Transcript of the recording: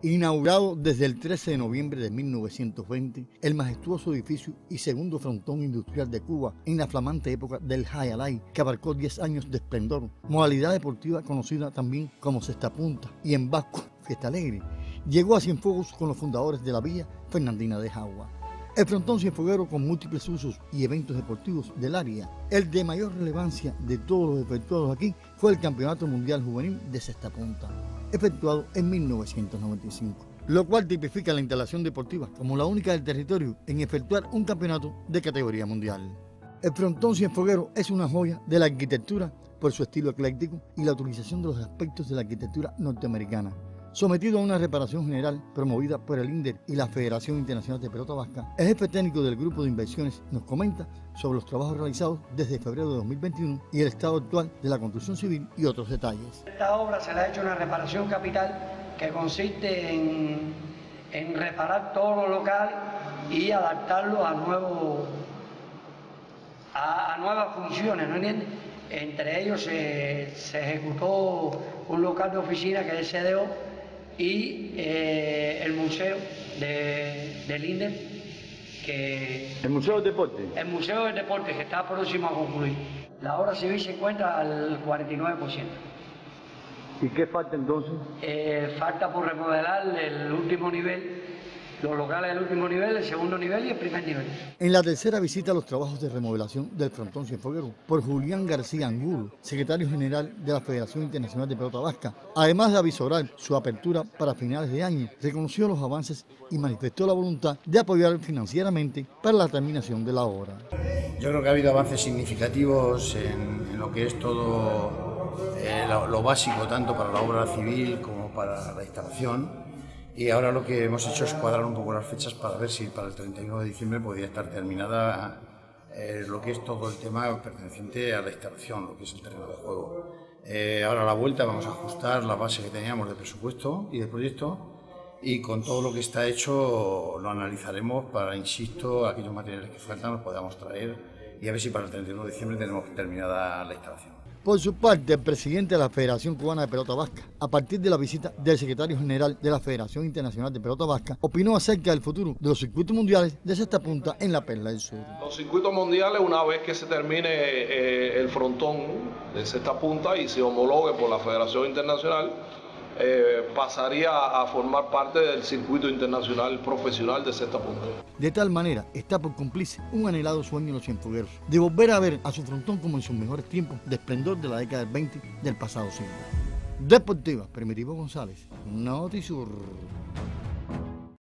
Inaugurado desde el 13 de noviembre de 1920, el majestuoso edificio y segundo frontón industrial de Cuba en la flamante época del Jai Alai, que abarcó 10 años de esplendor, modalidad deportiva conocida también como Cesta Punta y en vasco Fiesta Alegre, llegó a Cienfuegos con los fundadores de la Villa Fernandina de Jagua. El frontón cienfueguero, con múltiples usos y eventos deportivos del área, el de mayor relevancia de todos los efectuados aquí fue el Campeonato Mundial Juvenil de Cesta Punta, efectuado en 1995, lo cual tipifica la instalación deportiva como la única del territorio en efectuar un campeonato de categoría mundial. El frontón cienfueguero es una joya de la arquitectura por su estilo ecléctico y la utilización de los aspectos de la arquitectura norteamericana. Sometido a una reparación general promovida por el INDER y la Federación Internacional de Pelota Vasca, el jefe técnico del Grupo de Inversiones nos comenta sobre los trabajos realizados desde febrero de 2021 y el estado actual de la construcción civil y otros detalles. Esta obra se le ha hecho una reparación capital que consiste en reparar todo lo local y adaptarlo a nuevas funciones, ¿no entiendes? Entre ellos se ejecutó un local de oficina que es CDO y el museo del INDER, ¿El Museo del Deporte? El Museo del Deporte, que está próximo a concluir. La obra civil se encuentra al 49%. ¿Y qué falta entonces? Falta por remodelar el último nivel, los locales del último nivel, el segundo nivel y el primer nivel. En la tercera visita a los trabajos de remodelación del frontón cienfueguero por Julián García Angulo, secretario general de la Federación Internacional de Pelota Vasca, además de avisorar su apertura para finales de año, reconoció los avances y manifestó la voluntad de apoyar financieramente para la terminación de la obra. Yo creo que ha habido avances significativos en lo que es todo lo básico, tanto para la obra civil como para la instalación. Y ahora lo que hemos hecho es cuadrar un poco las fechas para ver si para el 31 de diciembre podría estar terminada lo que es todo el tema perteneciente a la instalación, lo que es el terreno de juego. Ahora a la vuelta vamos a ajustar la base que teníamos de presupuesto y de proyecto, y con todo lo que está hecho lo analizaremos para, insisto, aquellos materiales que faltan los podamos traer y a ver si para el 31 de diciembre tenemos terminada la instalación. Por su parte, el presidente de la Federación Cubana de Pelota Vasca, a partir de la visita del secretario general de la Federación Internacional de Pelota Vasca, opinó acerca del futuro de los circuitos mundiales de Cesta Punta en la Perla del Sur. Los circuitos mundiales, una vez que se termine el frontón de Cesta Punta y se homologue por la Federación Internacional, pasaría a formar parte del circuito internacional profesional de Cesta Punta. De tal manera, está por cumplirse un anhelado sueño de los cienfuegueros, de volver a ver a su frontón como en sus mejores tiempos de esplendor de la década del 20 del pasado siglo. Deportiva, Primitivo González, Notisur.